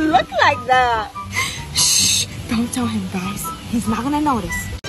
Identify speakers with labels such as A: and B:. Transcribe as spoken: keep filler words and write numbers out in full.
A: look like that.
B: Shh, don't tell him, guys. He's not gonna notice.